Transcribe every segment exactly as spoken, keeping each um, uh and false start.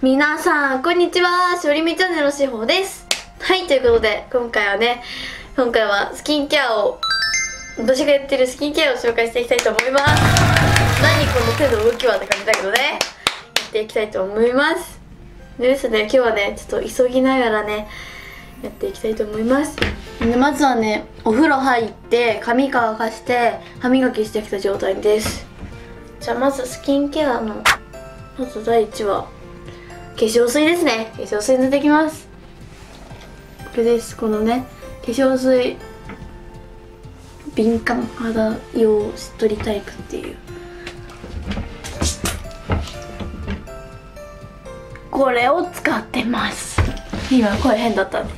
皆さんこんにちは、しおりみチャンネルのしほです。はい、ということで今回はね今回はスキンケアを私がやってるスキンケアを紹介していきたいと思います。何この手の動きはって感じだけどね、やっていきたいと思います。でですね、今日はねちょっと急ぎながらねやっていきたいと思います。でまずはねお風呂入って髪乾かして歯磨きしてきた状態です。じゃあまずスキンケアのまず第一は化粧水ですね。化粧水塗っていきます。これです。このね化粧水敏感肌用しっとりタイプっていうこれを使ってます。今声変だったんで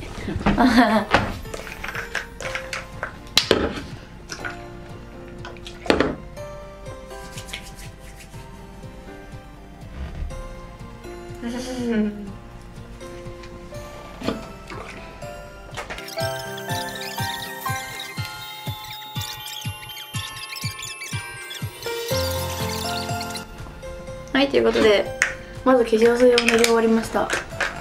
はい、ということでまず化粧水を塗り終わりました。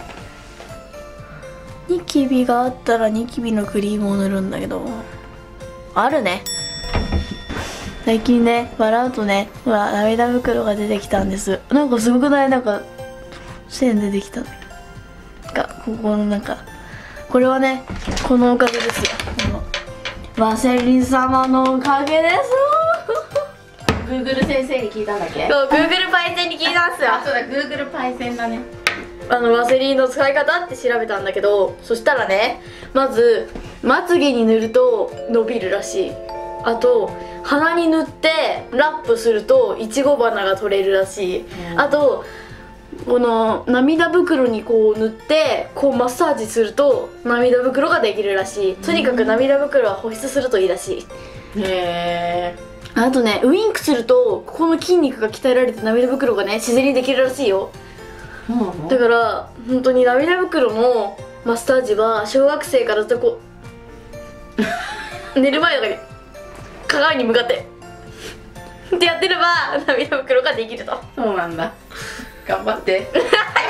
ニキビがあったらニキビのクリームを塗るんだけど、あるね。最近ね笑うとねほら涙袋が出てきたんです。なんかすごくない？なんか線出てきたねがここのなんかこれはねこのおかげですよ。このワセリン様のおかげです。 グーグル先生に聞いたんだっけ？ そう、グーグルパイセンに聞いたんすよ。 あ、そうだ、グーグルパイセンだね。 あのワセリンの使い方って調べたんだけど、そしたらねまずまつげに塗ると伸びるらしい。あと鼻に塗ってラップするといちご花が取れるらしい、うん、あとこの涙袋にこう塗ってこうマッサージすると涙袋ができるらしい。とにかく涙袋は保湿するといいらしい。へー。あとねウインクするとここの筋肉が鍛えられて涙袋がね自然にできるらしいよ。うん、だから本当に涙袋のマッサージは小学生からずっとこう寝る前とかに鏡に向かってってやってれば涙袋ができると。 そうなんだ、頑張って私ウ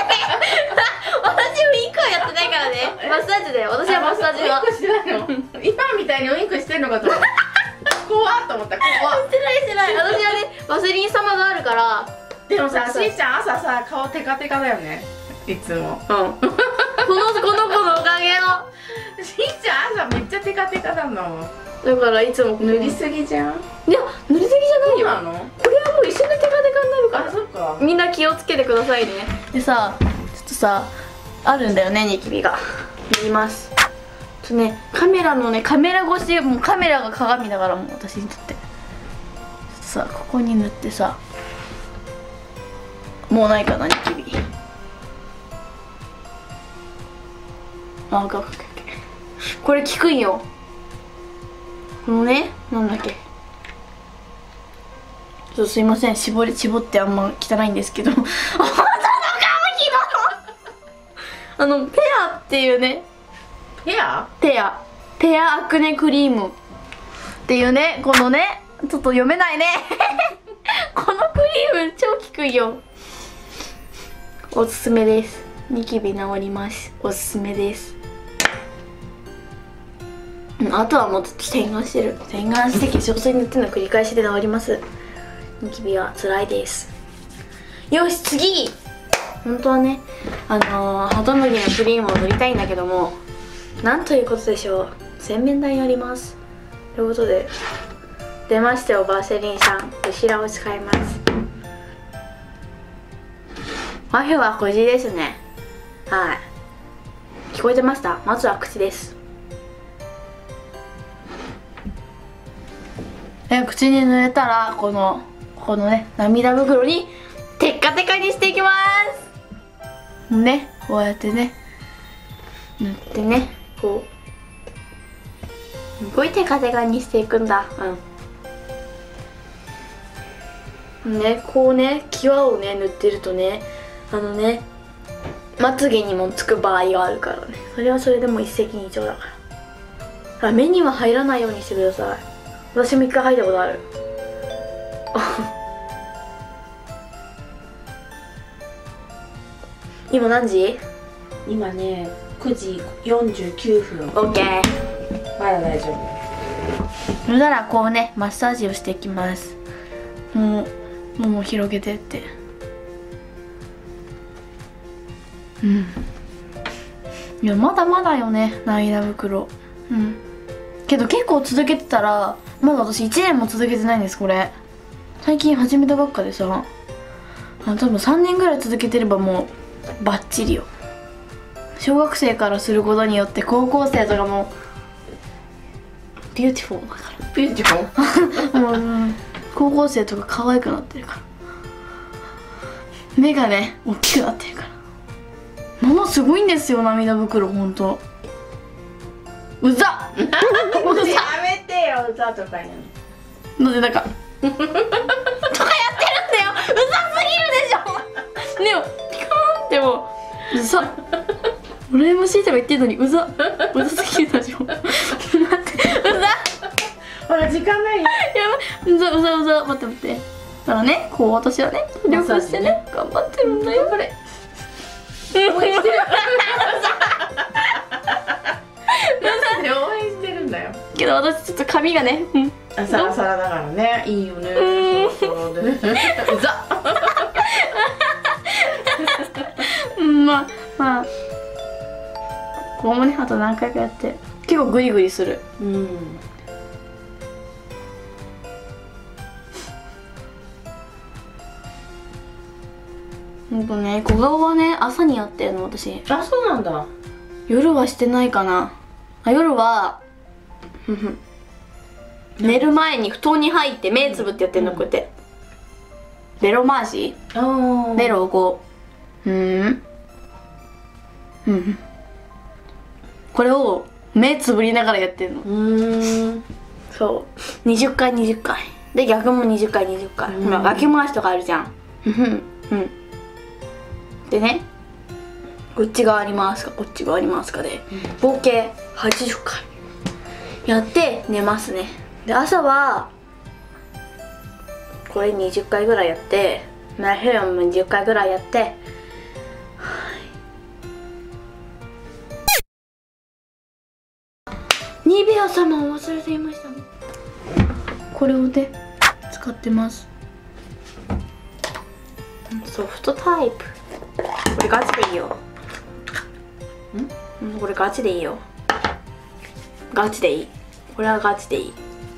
インクはやってないからね。マッサージだよ、私はマッサージは。 ウインクしてないの？今みたいにウインクしてんのかと思った怖っと思った。怖っ。 してないしてない。私はねワセリン様があるから。 でもさ、しーちゃん朝さ顔テカテカだよねいつも。うん、このこの子のおかげよ。 しーちゃん朝めっちゃテカテカだの。 だからいつも塗りすぎじゃん。 いや塗りすぎじゃないよ。 そうなの？ これはもう一緒にテカテカになるから。 あ、そっか。 みんな気をつけてくださいね。でさちょっとさあるんだよねニキビが。塗ります。ちょっとねカメラのねカメラ越し、もうカメラが鏡だからもう私にとって。ちょっとさここに塗ってさ、もうないかなニキビ。あ、オッケーオッケーオッケー。これ効くんよ。このねなんだっけ、ちょっとすいません、絞り絞ってあんま汚いんですけど本当の顔ひどいあのペアっていうね、 ペアペアペアアクネクリームっていうね、このねちょっと読めないねこのクリーム超効くよ。おすすめです。ニキビ治ります。おすすめです。あとはもうちょっと洗顔してる洗顔して化粧水塗っての繰り返しで治ります。ニキビは辛いです。よし次、本当はねあのー、ハトムギのクリームを塗りたいんだけども、なんということでしょう、洗面台にあります。ということで出ましたよ、バーセリンさん後ろを使います。マフはこじですね。はい、聞こえてました？まずは口です。え口に塗れたらこのこのね涙袋にテッカテカにしていきますね。こうやってね塗ってね、こうすごいテカテカにしていくんだ。うんね、こうね際をね塗ってるとねあのねまつげにもつく場合があるからね、それはそれでも一石二鳥だから。あ、目には入らないようにしてください。私も一回入ったことある今何時？ 今ねくじよんじゅうきゅうふん。 オッケー。 まだ大丈夫。 それならこうねマッサージをしていきます。もうもも広げてって。うん。いやまだまだよね涙袋。うん。けど結構続けてたらまだ私いちねんも続けてないんです。これ最近始めたばっかでさ、あ多分さんねんぐらい続けてればもうバッチリよ。小学生からすることによって高校生とかもビューティフォーだからビューティフォーもう、うん、高校生とか可愛くなってるから、目がね大きくなってるから、ママすごいんですよ涙袋。ほんとうざっうざやめてよ、うざとか言うのでなんかとかやってるんだよ。うざすぎるでしょでもピカーンってもううざ羨ましいとか言ってるのにうざうざすぎるでしょ待ってうざほら時間ないよ。 やばいうざうざうざ待って待って。だからねこう私はね努力してね頑張ってるんだよこれ。 応援してる応援してるんだよ。 けど私ちょっと髪がね、うん、 サラサラだからねいいよね。そうそうでうざうんまあまあここもねあと何回かやって結構グリグリする。 うんほんとね小顔はね朝にやってんの私。 あ、そうなんだ。 夜はしてないかなあ。夜はふんふん寝る前に布団に入って目つぶってやってんのこうやって、ベロマージあベロをこううんうんこれを目つぶりながらやってんの。 うんそうにじゅっかいにじゅっかいで逆もにじゅっかいにじゅっかい、ほら脇回しとかあるじゃん。うんうんでねこっち側ありますかこっち側ありますかで、うん、合計はちじゅっかいやって寝ますね。で朝はこれにじゅっかいぐらいやってナフェアもにじゅっかいぐらいやって、はい、ニベア様を忘れていましたね。これをね使ってます。ソフトタイプこれガチでいいよ。んこれガチでいいよ。ガチでいい。これはガチでいい。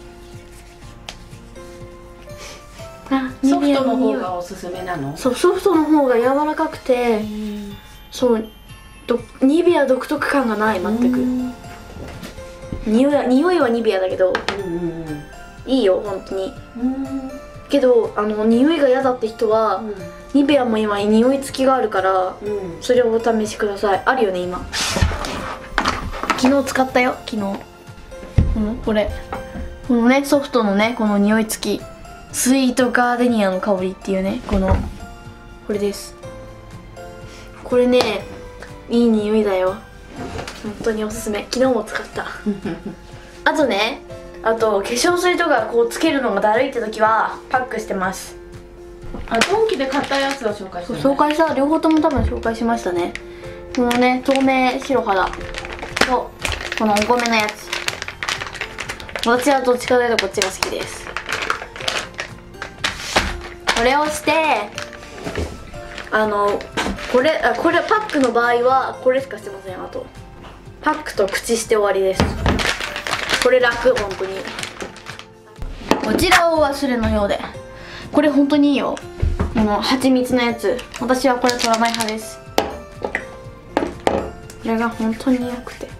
あソフトの方がおすすめなの？ そうソフトの方が柔らかくて、そうどニベア独特感がない全く。匂いは匂いはニベアだけど、うんうんうん、いいよ本当に。けどあの匂いが嫌だって人は、うん、ニベアも今匂い付きがあるから、うん、それをお試しください。あるよね今。昨日使ったよ昨日。うん、これこのねソフトのねこの匂い付きスイートガーデニアの香りっていうねこのこれです。これねいい匂いだよ本当におすすめ。昨日も使ったあとねあと化粧水とかこうつけるのがだるいって時はパックしてます。 あ、ドンキで買ったやつを紹介した、ね、 紹介した両方とも多分紹介しましたね。このね透明白肌とこのお米のやつ、私はどっちかというとこっちが好きです。これをしてあのこれあこれパックの場合はこれしかしてません。あとパックと口して終わりです。これ楽本当に。こちらを忘れのようでこれ本当にいいよ。この蜂蜜のやつ私はこれ取らない派です。これが本当に良くて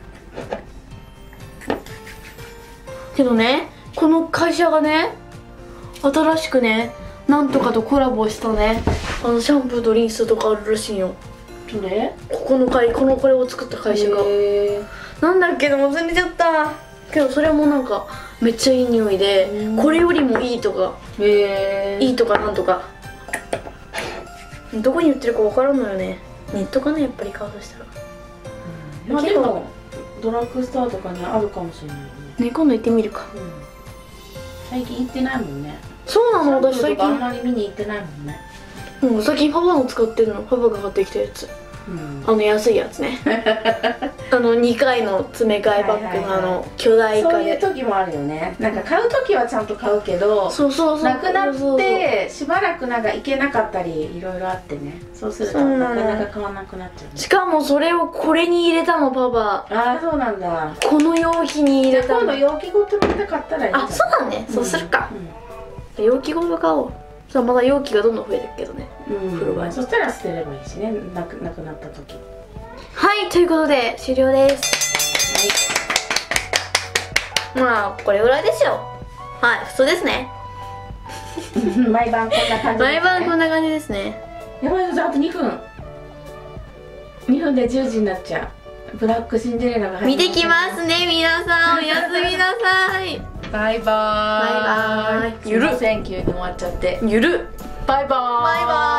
けどねこの会社がね新しくねなんとかとコラボしたねあのシャンプーとリンスとかあるらしいよ。 どれ？ ここの会このこれを作った会社がなんだっけでも忘れちゃったけどそれもなんかめっちゃいい匂いでこれよりもいいとかいいとかなんとかどこに売ってるか分からんのよね。ネットかなやっぱり買うとしたら。 うん、まあでもドラッグストアとかにあるかもしれないね。 ね今度行ってみるか、 うん、最近行ってないもんね。 そうなの私最近あんまり見に行ってないもんね。 うん、最近パパの使ってるの。パパが買ってきたやつ、うん、あの安いやつねあのにかいの詰め替えバッグのあの巨大化で、 そういう時もあるよね。なんか買う時はちゃんと買うけど、 そうそうそう、 なくなってしばらくなんか行けなかったりいろいろあってね、そうするとなかなか買わなくなっちゃう、ね、 しかもそれをこれに入れたのパパ。 ああそうなんだ。 この容器に入れたの。 今度容器ごとまた買ったらいい。 あ、そうだね、うん、そうするか、うん、容器ごと買おう。さあまだ容器がどんどん増えてるけどね、うん、風呂場に。 そしたら捨てればいいしね、なくなくなった時。 はい、ということで終了です。はい、まあこれぐらいですよ。はい、普通ですね毎晩こんな感じですね。 毎晩こんな感じですね。 やばいぞ、あとにふん。にふんでじゅうじになっちゃう。ブラックシンデレラが入って見てきますね皆さん。おやすみなさい。 バイバーイ。 バイバーイ。 ゆる。急に終わっちゃって。 ゆる。 バイバーイ。 バイバーイ。